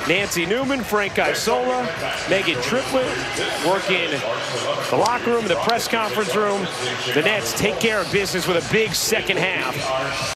Nancy Newman, Frank Isola, Megan Triplett working the locker room, the press conference room. The Nets take care of business with a big second half.